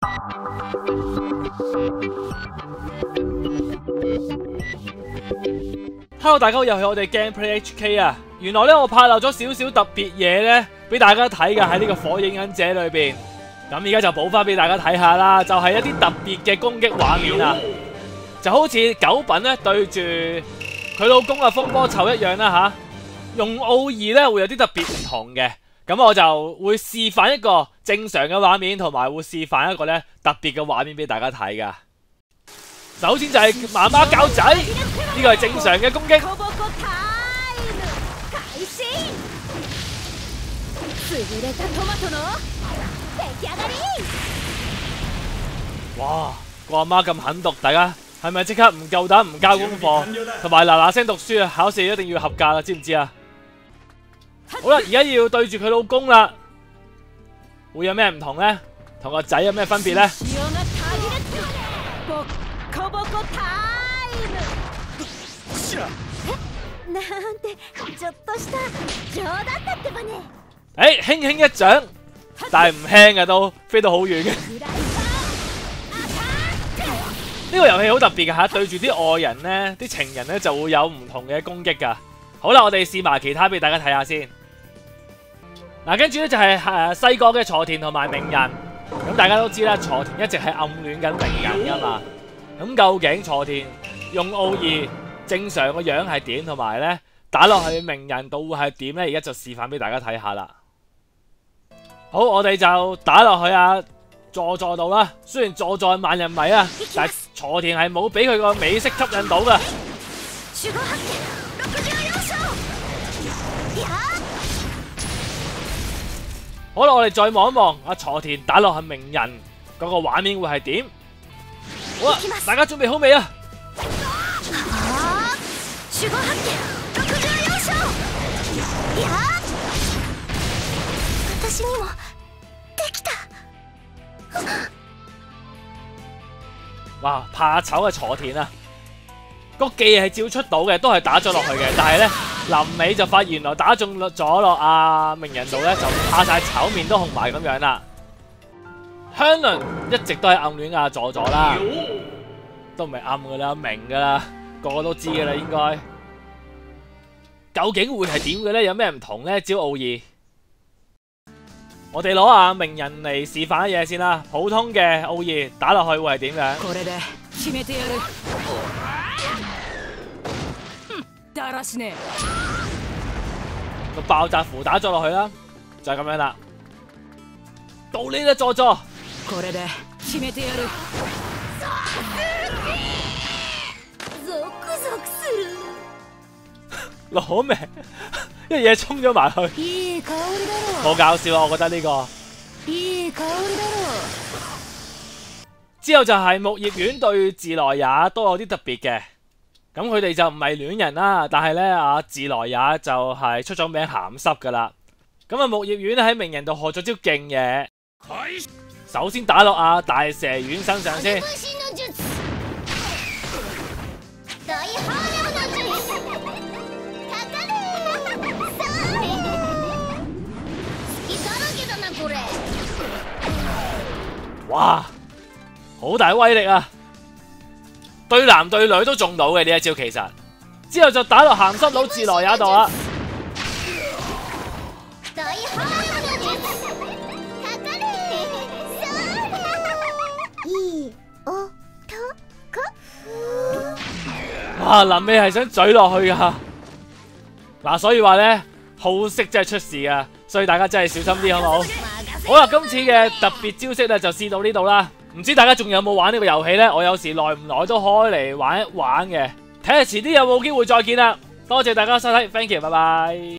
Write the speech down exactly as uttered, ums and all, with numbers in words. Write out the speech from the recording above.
Hello， 大家好，又係我哋 Gameplay H K 啊！原來咧我派漏咗少少特別嘢咧，俾大家睇嘅喺呢個火影忍者裏邊。咁而家就補翻俾大家睇下啦，就係、是、一啲特別嘅攻擊畫面啊！就好似九品咧對住佢老公啊風波臭一樣啦吓、啊，用奧義咧會有啲特別唔同嘅。咁我就會示範一個正常嘅畫面，同埋會示範一個咧特別嘅畫面俾大家睇噶。首先就係媽媽教仔，呢個係正常嘅攻擊。哇！個阿媽咁狠毒，大家係咪即刻唔夠膽唔交功課，同埋嗱嗱聲讀書啊？考試一定要合格啦，知唔知啊？好啦，而家要對住佢老公啦，會有咩唔同呢？同個仔有咩分別呢？誒，輕輕一掌，但係唔輕嘅都飛到好遠嘅。呢個遊戲好特別嘅吓，對住啲愛人呢，啲情人呢就會有唔同嘅攻擊噶。好啦，我哋試埋其他俾大家睇下先。嗱，跟住咧就係誒細個嘅雛田同埋鳴人。咁大家都知啦，雛田一直係暗戀緊鳴人噶嘛。咁究竟雛田用奧義正常個樣係點，同埋咧打落去鳴人度會係點咧？而家就示範俾大家睇下啦。好，我哋就打落去啊佐助度啦。雖然佐助係萬人迷啊，但係雛田係冇俾佢個美色吸引到噶。好啦，我哋再望一望阿雛田打落去鳴人嗰個畫面會係點？好啦，大家準備好未啊？哇！怕醜嘅雛田啊，個技係照出到嘅，都係打咗落去嘅，但係咧臨尾就發現原來打中咗落阿鳴人度咧，就怕晒醜，面都紅埋咁樣啦。香倫一直都係暗戀阿佐助啦，都唔係暗噶啦，明噶啦，個個都知噶啦，應該。究竟會係點嘅咧？有咩唔同咧？招奧義，我哋攞阿鳴人嚟示範一嘢先啦。普通嘅奧義打落去會係點樣？個爆炸符打咗落去啦，就係咁樣啦。到你啦，佐助。攞命，一嘢衝咗埋去，好搞笑啊！我覺得呢個。之後就係木葉丸對自來也都有啲特別嘅。咁佢哋就唔係戀人啦，但係咧阿自來也就係出咗名鹹濕噶啦。咁啊木葉丸喺鳴人度學咗招勁嘢，首先打落阿大蛇丸身上先。哇，好大威力啊！對男對女都中到嘅呢一招，其實之後就打落鹹濕佬自來也度啦。哇！臨尾係想嘴落去噶，嗱，所以話咧好色真係出事噶，所以大家真係小心啲，好唔好？好啦，今次嘅特別招式咧就試到呢度啦。唔知大家仲有冇玩呢個遊戲呢？我有時耐唔耐都開嚟玩一玩嘅，睇下遲啲有冇機會再見啦。多謝大家收睇 ，thank you，拜拜。